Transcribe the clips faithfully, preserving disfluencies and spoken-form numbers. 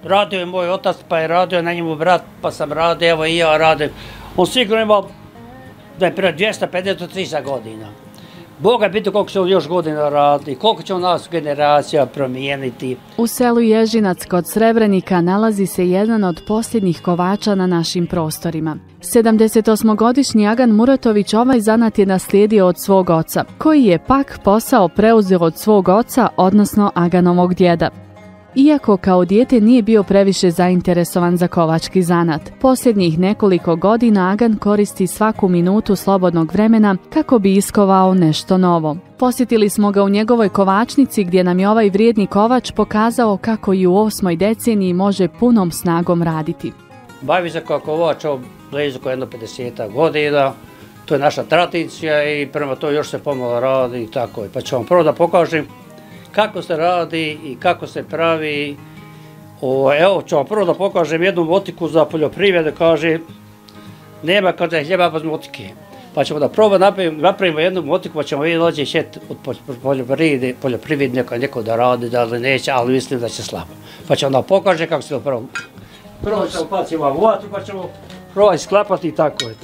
radio je moj otac, pa je radio na njemu brat, pa sam radio, evo i ja radim. On sigurno imao da je prije dvjesto pedeset do tristo godina. Boga pita koliko će on još godina raditi, koliko će on nas generacija promijeniti. U selu Ježinac kod Srebrenika nalazi se jedan od posljednjih kovača na našim prostorima. sedamdesetosmogodišnji Agan Muratović ovaj zanat je naslijedio od svog oca, koji je pak posao preuzeo od svog oca, odnosno Aganovog djeda. Iako kao dijete nije bio previše zainteresovan za kovački zanat, posljednjih nekoliko godina Agan koristi svaku minutu slobodnog vremena kako bi iskovao nešto novo. Posjetili smo ga u njegovoj kovačnici gdje nam je ovaj vrijedni kovač pokazao kako i u osmoj deceniji može punom snagom raditi. Bavi se kao kovač blizu ko jedno pedeset godina, to je naša tradicija i prema to još se pomalo radi i tako. Pa ću vam prvo da pokažem kako se radi i kako se pravi. O, evo ću vam prvo da pokažem jednu motiku za poljoprivredu, kaže nema kada je hljeba bez motike. Pa ćemo da prvo napravimo, napravimo jednu motiku pa ćemo vidjeti dođe šet od poljoprivrede, poljoprivrednika neko da radi, da li neće, ali mislim da će slabo. Pa ćemo da pokaže kako se to prvo. Prvo ćemo paciti ovu vatru pa ćemo probati sklapati i tako je.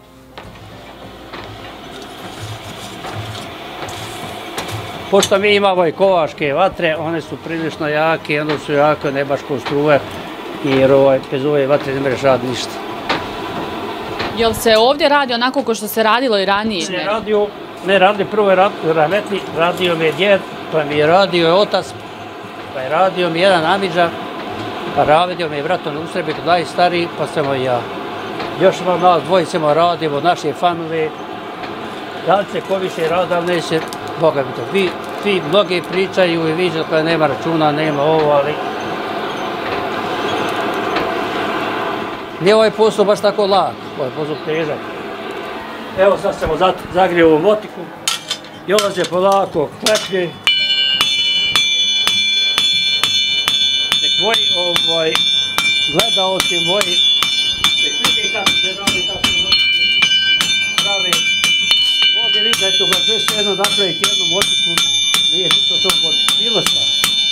Pošto mi imamo i kovačke vatre, one su prilično jake, onda su jake, ne baš ko struje, jer bez ove vatre ne možeš raditi ništa. Jel se ovdje radi onako kao što se radilo i ranije? Ne radio, ne radio, prvo je rametni, radio mi je djed, pa mi je radio je otac, pa je radio mi jedan amidža, pa radio mi je vratom u Srbi kod najstariji, pa samo i ja. Još imam nas dvojicama radimo od naše familije, da li će ko više radi, ali neće, Boga mi to. Vi, vi mnogi pričaju i viđaju kada nema računa, nema ovo, ali nije ovaj posao baš tako lak, ovaj posao težak. Evo sad ćemo zagrijeti ovu motiku i ona će polako klepnje. Nek moji ovaj, gledaoci moji, nek vidi kako se radi, kako se pravi. Ovdje vidite, eto, kad sve se jedno napraviti jednu motiku, nije to samo motiku, bilo šta.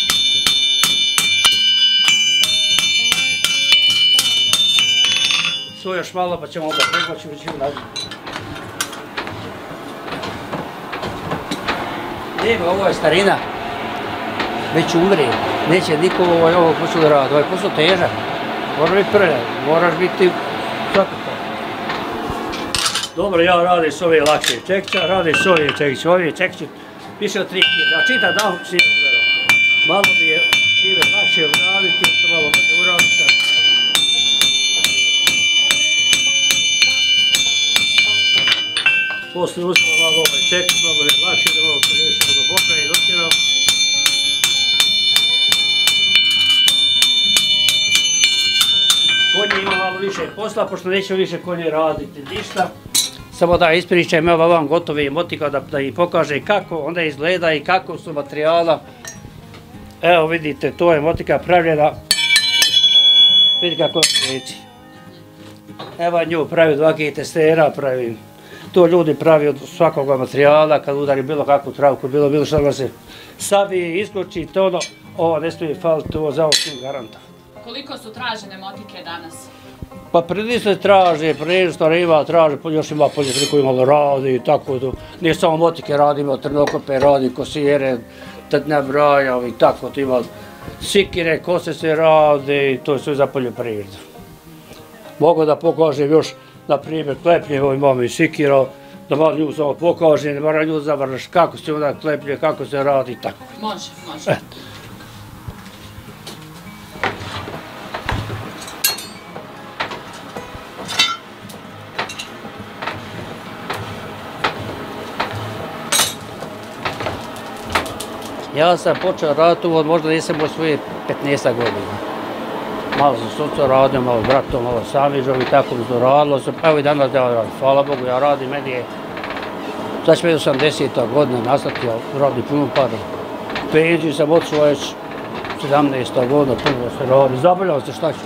Svo još malo pa ćemo onda pregoći već u nazad. Nema, ovo je starina. Već umri. Neće niko ovaj, ovo posao da radi. Ovaj posao težak. Moraš biti prljav. Moraš biti svakako. Dobro, ja radim s ove lakše čekića, radim s ove čekiće. Ove čekiće više od tri kile. Ja čitam dan šime udarao. Malo mi je šime lakše uraditi, to malo bolje uraditi. Poslije uzmemo malo ovaj čekić, malo je lakše da malo više da popravi i dotjeram. Konje ima malo više posla, pošto nećemo više konje raditi ništa. Samo da ispričam, evo vam gotovi motika da, da im pokaže kako onda izgleda i kako su materijala. Evo vidite, to je motika pravljena. Vidite kako je reći. Evo nju pravi od ovakvih testera, pravi. To ljudi pravi od svakog materijala, kad udari bilo kakvu travku, bilo bilo što da se sabije, iskoči, to ono, ovo ne smije faliti, ovo za ovo svim garanta. Koliko su tražene motike danas? Pa predi se traže, predi stariva traže, još ima poljoprivrednika koji malo radi i tako to. Nije samo motike radi, ima trnokope, radi kosijere, tetne braja i tako to ima. Sikire, kose se radi, to je sve za poljoprivredu. Mogu da pokažem još, na primjer, klepnje, evo imamo i sikira, da malo ljudi samo pokažem, ne mora ljudi završ kako se onda klepnje, kako se radi i tako. Može, može. Ja sam počeo raditi ovo, možda nisam imao svoje petnaest godina. Malo sam s ocom radio, malo s bratom, malo s amižom i tako mi se radilo. Evo i danas da radim, hvala Bogu, ja radim, meni je znači me osamdeseta godina nastatio, radim puno para. Penziju sam otišao već sedamnaesta godina, puno se radi, zabavljao se šta ću.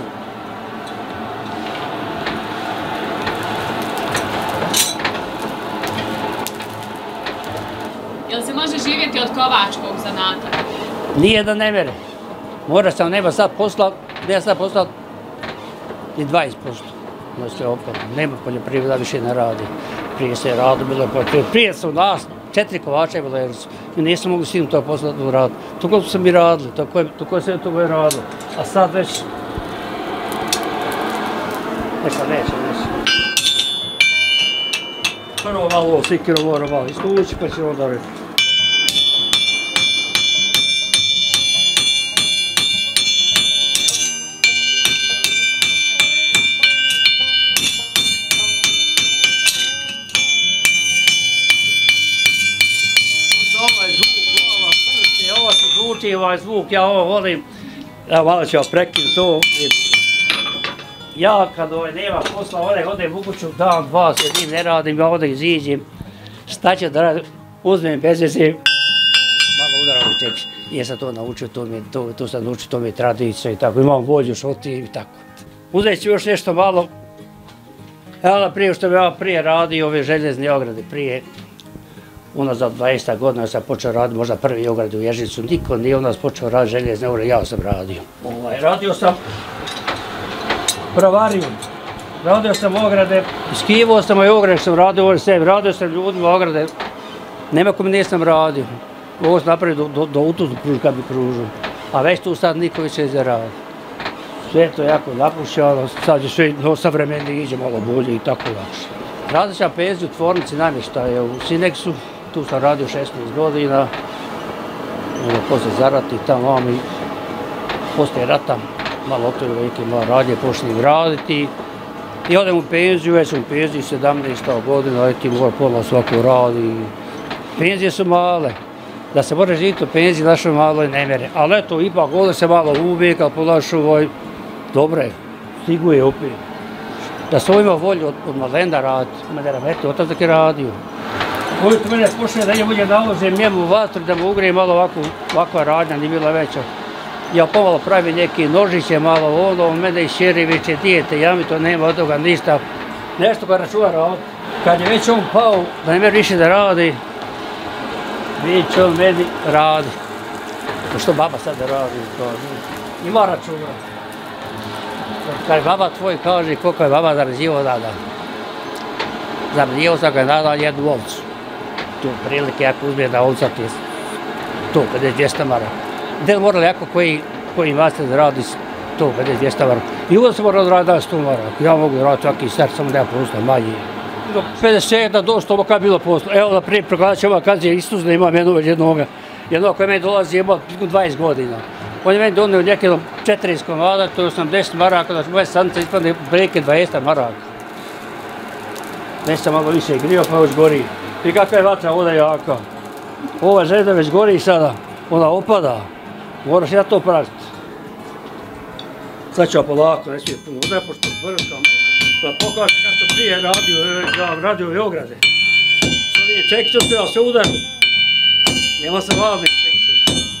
Jel se može živjeti od kovačkog zanata? Nije da ne mere. Mora sam, nema sad posla, gdje je sad postao i dvadeset posto. Sve opet, nema poljoprivreda, više ne radi. Prije se je radilo, bilo je poljoprivreda. Prije su nas, četiri kovača je bilo, jer mi nisam mogli s njim to poslati u rad. Toko su mi radili, toko je sve to je radilo. A sad već... Neka neće, neće. Prvo malo ovo, sikiro mora malo istući, pa će onda reći. Ovaj zvuk, ja ovo volim, ja malo ću prekinuti to. Ja kad ovaj nema posla, ovdje odem u kuću, dan, dva, sedim, ne radim, ja ovdje iziđem, šta ću da radim, uzmem bez veze, malo udaram i ček, nije sam to naučio, to, mi, to, to sam naučio, to mi je tradicija i tako, imam volju šoti i tako. Uzet ću još nešto malo, evo prije što bi ja prije radio ove željezne ograde, prije, unazad dvadeset godina sam počeo raditi možda prvi ograde u Ježicu, niko nije u nas počeo raditi željezne ograde, ja sam radio. Ovaj, radio sam pravariju, radio sam ograde, iskivao sam i ograde sam radio, ovo sebi, radio sam ljudima ograde, nema ko mi nisam radio. Ovo sam napravio do, do, do utuzu pružu kad bi pružio, a već tu sad niko više ne radi. Sve to jako napušćano, sad je sve no, savremeni, iđe malo bolje i tako lakše. Radio sam penziju u tvornici namještaja u Sineksu, tu sam radio šesnaest godina, poslije zarati tamo i poslije rata, malo otvore velike malo radnje, počnem raditi i odem u penziju, već sam u penziji sedamnaesta godina, i ti mora pola svako radi. Penzije su male, da se može živjeti u penziji, našo malo i ne mere, ali eto, ipak ovdje se malo uvijek, ali polašu ovoj, dobre, stiguje opet. Da se ovo ima volju od, od malenda raditi, mene rameti, otac dok je radio. Ovo tu mene počne da je ulje nalazim njemu u vatru, da mu ugrijem malo ovako, ovakva radnja, nije bila veća. Ja pomalo pravim neke nožiće, malo ono, on mene išeri viče, dijete, ja mi to nema od toga ništa. Nešto kada čuva rad. Kad je već on pao, da ne mer više da radi, već on meni radi. Što baba sad da radi, ima računa. Kad baba tvoj kaže koliko je baba zarađivao dada. Zarađivao sam ga dada jednu ovcu. Tu prilike ako uzme da ovca ti je sto pedeset dvjesto maraka. Del morali jako koji, koji master da radi sto pedeset dvjesto maraka. I uvijek sam morao da radi sto maraka. Ja mogu raditi svaki start, samo da ja posla manje. Do pedeset do sto kada je bilo posla. Evo da prije progledaći ova kad je istuzna, imam jednog jednoga. Jednog koji meni dolazi ima dvadeset godina. On je meni donio nekako četrdeset komada, to je osamdeset maraka, da moje stanice ispadne breke dvadeset maraka. Ne sam malo više grio, pa još gori. I kakva je vatra, voda jaka. Ova želja već gori sada, ona opada. Moraš ja to pratiti. Sad ću ja polako, ne smije puno udara, pošto brkam. Da pokažem kako sam prije radio, radio ove ograde. Sad nije čekiću sve, ali sve udaru. Nema se valni čekiću.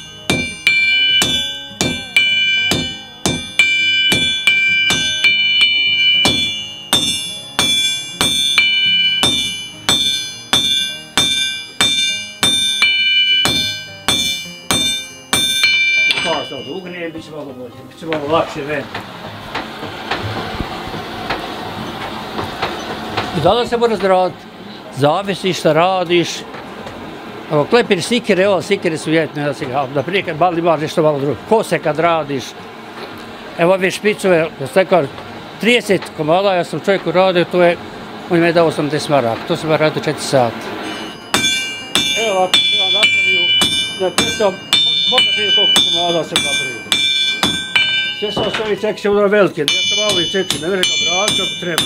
Kao sad ugrijem, bit će malo bolje, bit će malo lakše ven. I da se moraš raditi, zavisi šta radiš. Ako klepir sikire, evo sikire su jetne, da prije kad bali imaš nešto malo drugo. Kose kad radiš, evo ove špicove, ja sam rekao, trideset komada, ja sam čovjeku radio, to je, on je me dao osamdeset maraka, to sam radio četiri sata. Evo ovako, ja napravio, da presao, pokažem koliko komada sam napravio. Sve sam ostavi čekiće udara velike, ja sam malo i čekiće, ne može ga brati ako treba.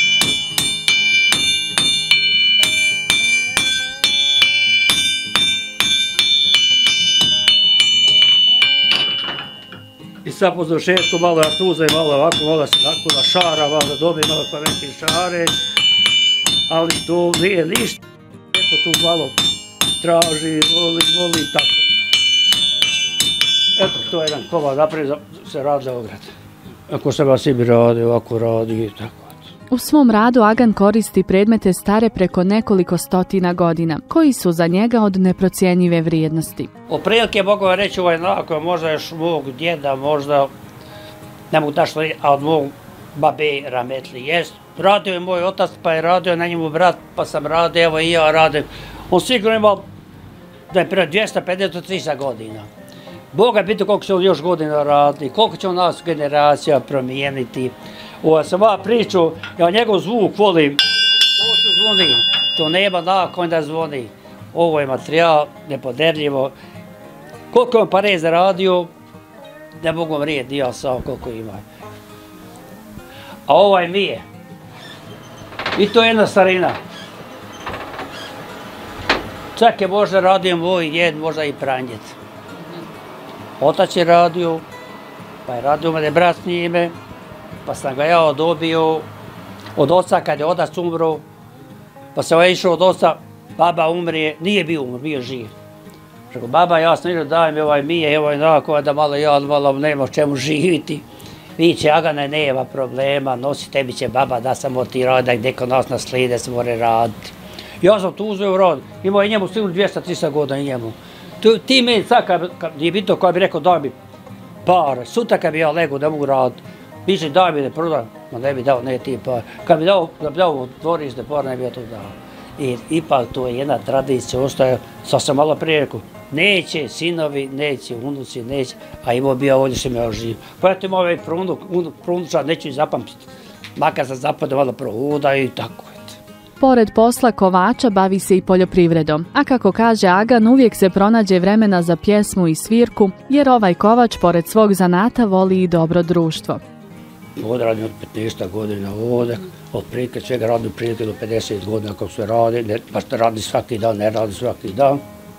I sad po završetku malo ja tuza i malo ovako, malo se nakula šara, malo da dobije malo pametne šare, ali to nije ništa. Neko tu malo traži, voli, voli i tako. Eto, to je jedan komad naprijed se radi za ograd. Ako se vas sebi radi, ovako radi i tako. U svom radu Agan koristi predmete stare preko nekoliko stotina godina, koji su za njega od neprocjenjive vrijednosti. Oprilike mogu vam reći ovaj nakon, možda još mog djeda, možda ne mogu da što, a od mog babe rametli jest. Radio je moj otac, pa je radio na njemu brat, pa sam radio, evo i ja radim. On sigurno imao da je prije dvjesto pedeset do tristo godina. Boga pita koliko će on još godina raditi, koliko će on nas generacija promijeniti. Ovo sam ova priču, ja njegov zvuk volim, ovo što zvoni, to nema nakon da zvoni. Ovo je materijal, nepoderljivo. Koliko je on pare zaradio, ne mogu vam rijeti, ja sam koliko ima. A ovaj mi je. I to je jedna starina. Čak je možda radio moj djed, možda i pranjec. Otac je radio, pa je radio mene brat s njime, pa sam ga ja dobio od oca kad je otac umro, pa sam ja išao od oca, baba umrije, nije bio umro, bio živ. Rekao, baba, ja sam išao, daj mi ovaj mije, evo je onako, da malo ja, malo nema čemu živiti. Viće, Agane, nema problema, nosi tebi će baba da samo ti radi, da neko nas naslijede se more raditi. Ja sam tu uzeo rad, imao i njemu sigurno dvjesto tristo godina i njemu. Ti meni sad, kad je bitno koja bi rekao daj mi pare, sutra kad bi ja legao da mogu raditi, biće daj mi da prodam, ma ne bi dao ne ti pare. Kad bi dao, da bi dao dvorište pare, ne bi ja to dao. I ipak to je jedna tradicija, ostaje, sad sam malo prije rekao, neće sinovi, neće unuci, neće, a imao bi ja ovdje što mi ja živ. Pa ja ti imao ovaj prunuča, neću ih zapamtiti, makar sam zapadao malo prohuda i tako. Pored posla kovača bavi se i poljoprivredom, a kako kaže Agan, uvijek se pronađe vremena za pjesmu i svirku, jer ovaj kovač pored svog zanata voli i dobro društvo. Ovdje radim od petnaest godina ovdje, od prilike čega radim prilike do pedeset godina kako se radi, ne, baš ne radi svaki dan, ne radi svaki dan.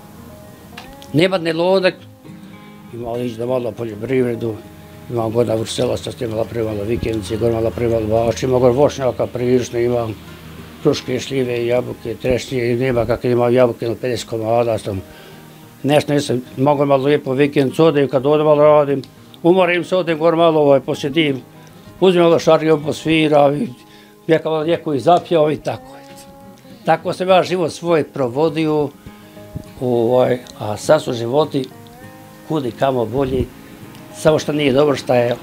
Nema ne lodek, imao ići da malo poljoprivredu, imam godina u sela, sad imala privalo vikendice, godina imala privalo vaš, imam gore vošnjaka prilično, imam kruške, šljive, jabuke, trešnje, nema kakve imao jabuke na pedeset komada, sam nešto nisam, mogu malo lijepo vikendicu, odim kad odem malo radim, umorim se, odim gore malo ovaj, posjedim, uzmem malo šargiju, posviram, neka malo lijeku i zapjao i tako. Tako sam ja život svoj provodio, ovaj, a sad su životi kudi kamo bolji, samo što nije dobro što je,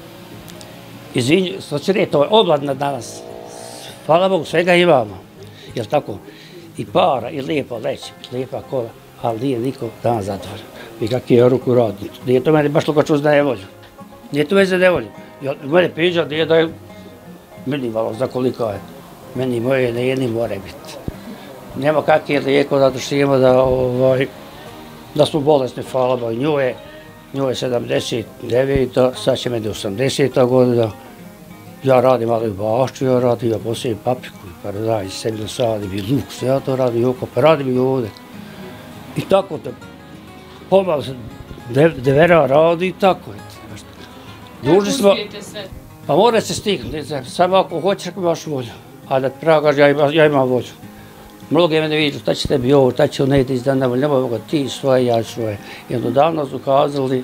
izvinju, što će reći, to je obladna danas. Hvala Bogu, svega imamo, jel tako? I para, i lijepo leći, lijepa kola, ali nije niko dan zatvoren. I kak je ruku radi. Nije to meni baš toga čuz da je volju. Nije to veze ne volju. Mene piđa, nije da je, meni malo za koliko je. Meni moje ne jedni more biti. Nema kak je lijeko, zato što imamo da, ovaj, da smo bolesni, hvala Bogu. Nju je, nju je sedamdeset deveta, sad će meni osamdeseta godina. Ja radim malo i bašću, ja radim, ja posljedim papriku, paradajz, sebi sadim i luk, sve ja to radim i oko, pa radim i ovdje. I tako te, pomalo se devera radi i tako. Kako uspijete sve? Pa mora se stiknuti, samo ako hoćeš, ako imaš volju. A da ti pravo kaže, ja, ima, ja imam volju. Mnogi mene vidiš, šta će tebi ovo, šta će ne ide iz dana volju, nemoj moga ti svoje, ja svoje. I odavno su kazali,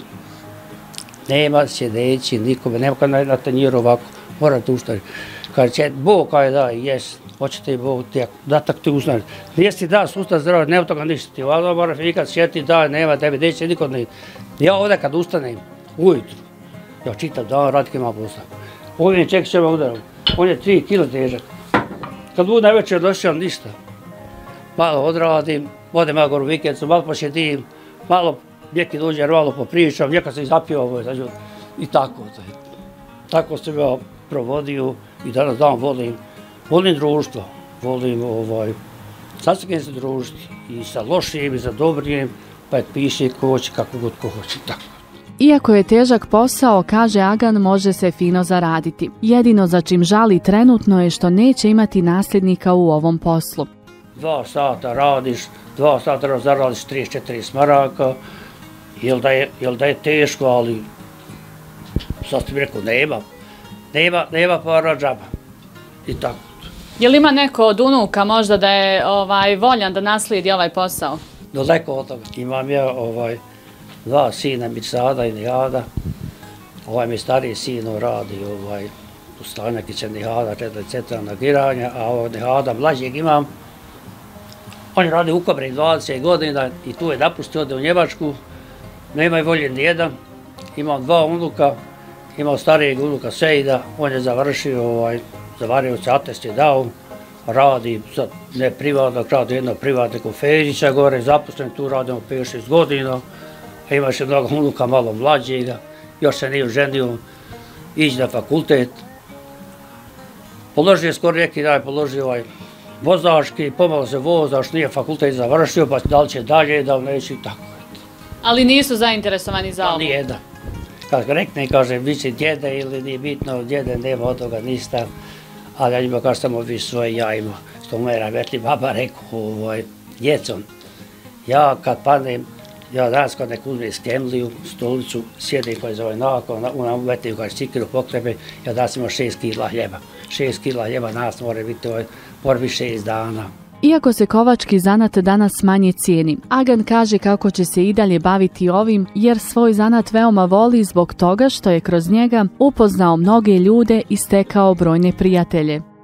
nema sjedeći nikome, nema kad na tanjiru ovako. Morate ustati. Kad će Bog kaj da, jes, hoćete i Bog tijek, da tak ti ustati. Jesi da sustav zdravlja, nema toga ništa. Ti ovdje moraš nikad sjeti da, nema tebi, neće niko ne. Ja ovdje kad ustanem, ujutru, ja čitam dan, radike ima posla. Ovdje ček će me udarom, on je tri kila težak. Kad budu najveće odnošćam ništa. Malo odradim, odem malo gore u vikendicu, malo pošedim, malo neki dođe, malo popričam, neka se i zapio i tako. Tako sam ja provodio i danas dan volim, volim društvo, volim ovaj, sad se se družiti i sa lošim i sa dobrim, pa je piše ko hoće, kako god ko hoće, tako. Iako je težak posao, kaže Agan, može se fino zaraditi. Jedino za čim žali trenutno je što neće imati nasljednika u ovom poslu. Dva sata radiš, dva sata zaradiš trideset četiri maraka, jel da je, jel da je teško, ali sad ti mi rekao, nema, nema, nema para džaba. I tako. Je li ima neko od unuka možda da je ovaj, voljan da naslijedi ovaj posao? Daleko od toga. Imam ja ovaj, dva sina, Mirsada i Nihada. Ovaj mi stariji sino radi ovaj, u Stanjakića Nihada, četiri centra nagiranja, a ovo Nihada mlađeg imam. On radi u Kobri dvadeset godina i tu je napustio, ode u Njemačku. Nema i volje nijedan. Imam dva unuka. imao starijeg unuka Sejda, on je završio, ovaj, zavario se atest je dao, radi, sad ne privatno, radi jedno privatne Ferića gore, zaposlen tu, radimo pet šest godina, a imaš je mnogo unuka malo mlađega, još se nije oženio, ići na fakultet. Položio je skoro neki dan, položio ovaj vozački, pomalo se vozaš, nije fakultet završio, pa da li će dalje, da li neće i tako. Ali nisu zainteresovani za ovo? Nijedan. Kad rekne, kaže, vi si djede ili nije bitno, djede nema od toga ništa, ali ja njima kažem, samo vi svoje jajmo. Što mera vetli baba rekao, ovaj, djecom, ja kad padnem, ja danas kad nek uzme skemliju, stolicu, sjedim koji za ovaj nakon, ona uvetaju kad sikiru pokrebe, ja danas imam šest kila hljeba. Šest kila hljeba nas mora biti, mora biti šest dana. Iako se kovački zanat danas manje cijeni, Agan kaže kako će se i dalje baviti ovim jer svoj zanat veoma voli zbog toga što je kroz njega upoznao mnoge ljude i stekao brojne prijatelje.